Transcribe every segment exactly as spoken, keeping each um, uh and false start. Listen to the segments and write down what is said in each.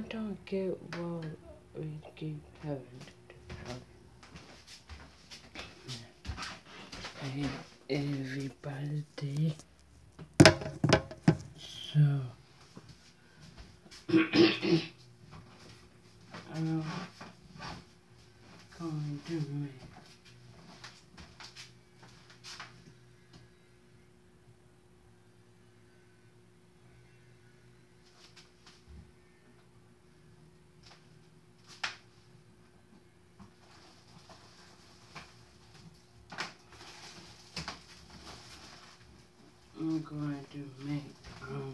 I don't get what we keep having to tell. Hey, everybody. So, I'm going to make I'm going to make um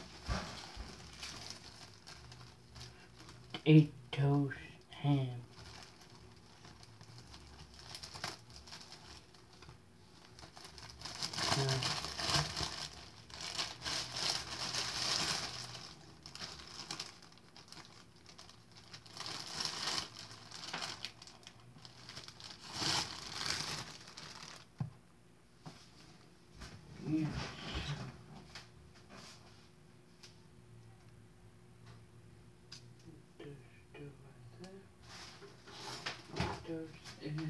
eight toast ham. Uh, yeah. And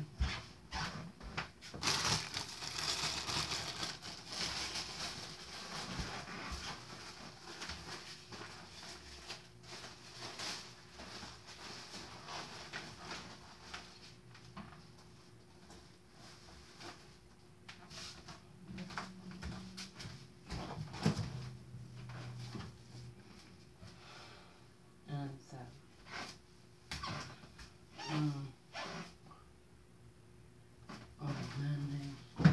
that um oh man,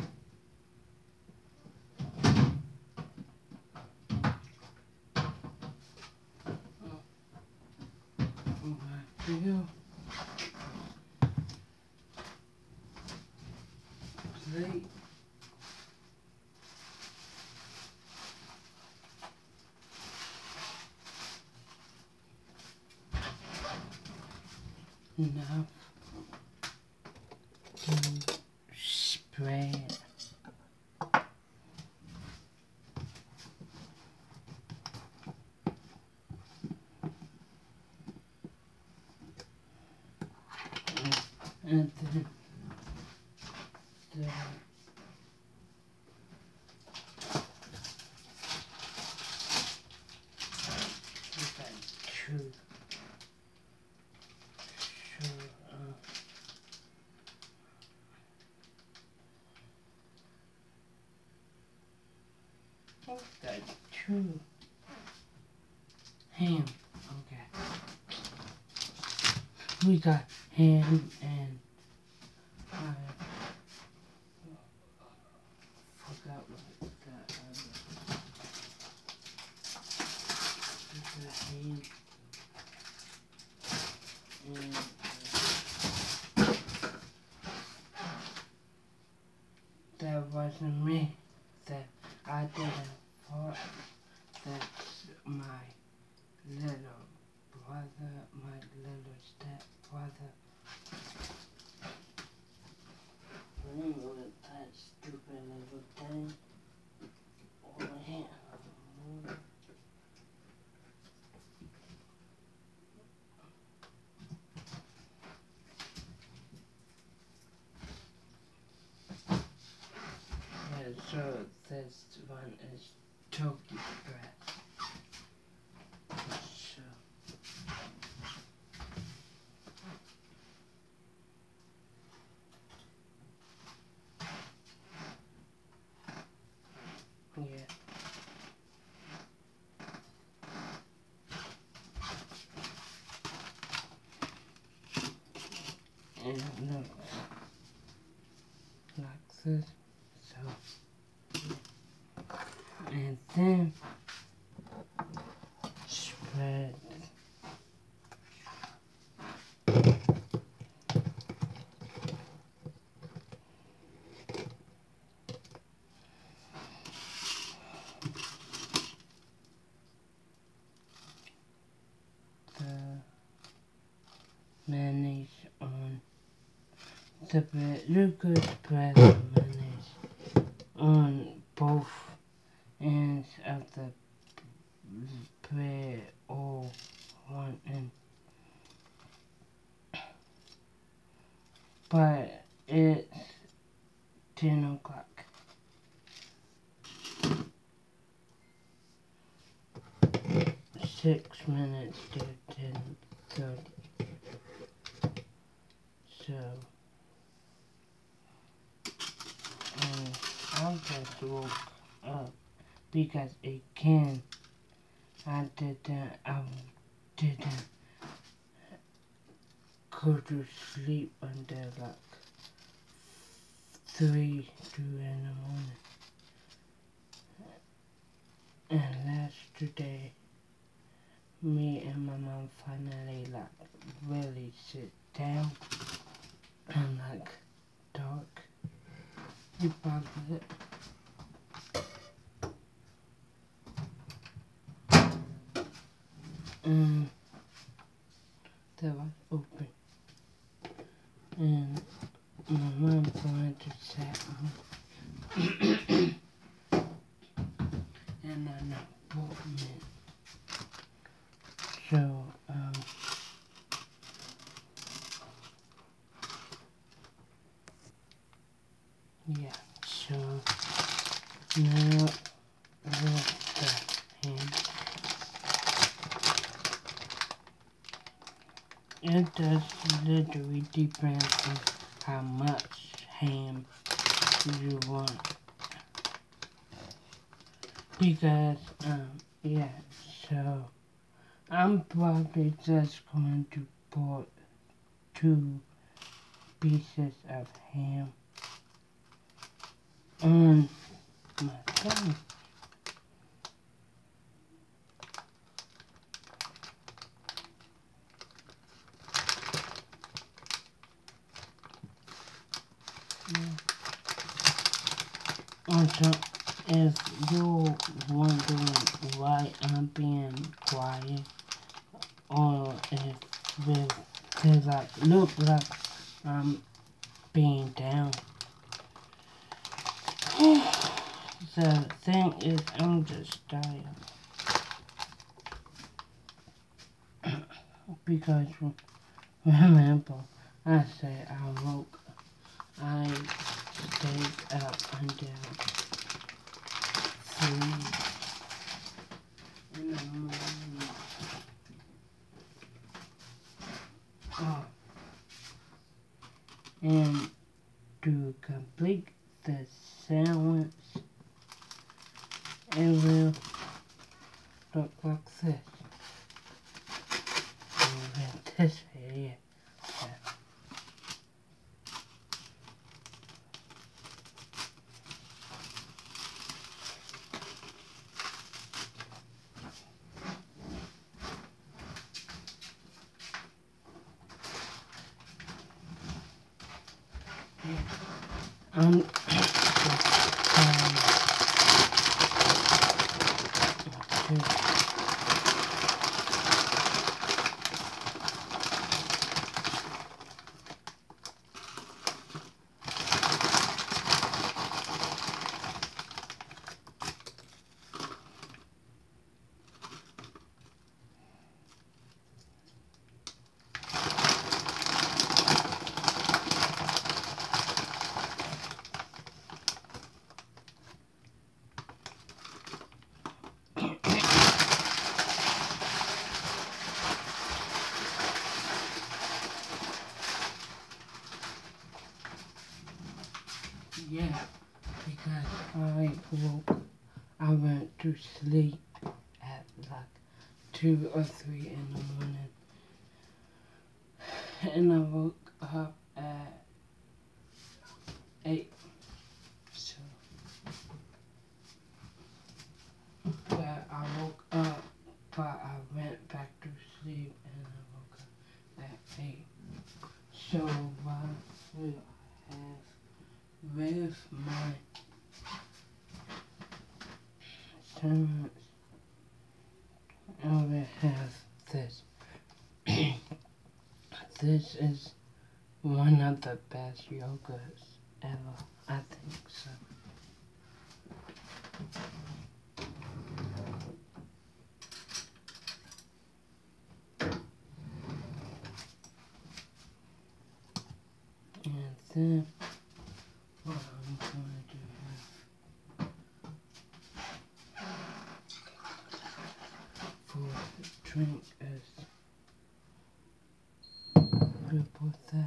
oh I feel late. Enough to spread. And then the if I choose sure uh, what's that true ham. Okay. We got ham and I forgot what that other this is ham and uh, that wasn't me. That I didn't thought that's my little brother, my little step brother. Remember that stupid little thing over here. Yeah, so this one is turkey breast. So yeah. And look like this. So and then spread the mayonnaise on the bread. You could spread the mayonnaise on both ends of the bread or one end. but it's ten o'clock. Six minutes to ten thirty. So, um, I just woke up because again, I didn't, I didn't go to sleep until like three, two in the morning. And yesterday, me and my mom finally like really sit down and like talk about it. And that was open. And my mom wanted to sit me in an apartment. So, um, yeah, so now with the ham, it does literally depend on how much ham you want. Because, um, yeah, so I'm probably just going to put two pieces of ham on my thumb. Yeah. Also, if you're wondering why I'm being quiet, or if it like look like I'm being down, the thing is I'm just tired. Because remember, I said I woke, I stayed up until three in the morning. Oh. And to complete the sandwich, it will look like this. And this here. Um, um, yeah, because I woke, I went to sleep at like two or three in the morning, and I woke up at eight. So, but I woke up, but I went back to sleep, and I woke up at eight. So what will I have with my sandwich? I will have this. This is one of the best yogurts ever. I think so. And then what I'm going to have for the drink is triple that.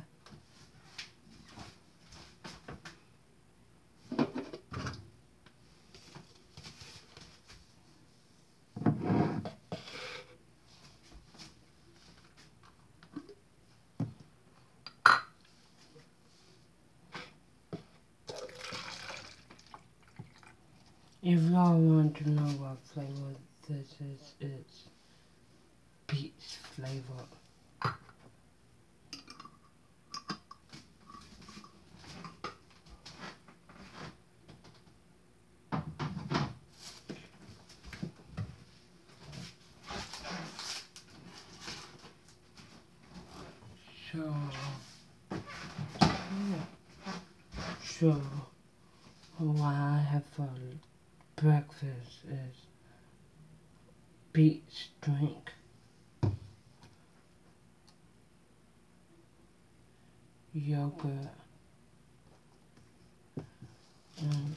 If y'all want to know what flavor this is, it's peach flavor. So, so what I have for breakfast is peach drink, yogurt, and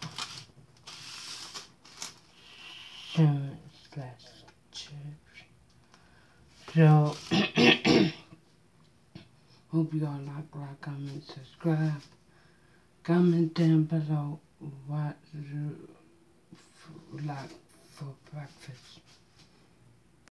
cinnamon slash chips. So, hope y'all like, like, comment, subscribe. Comment down below what you like for breakfast.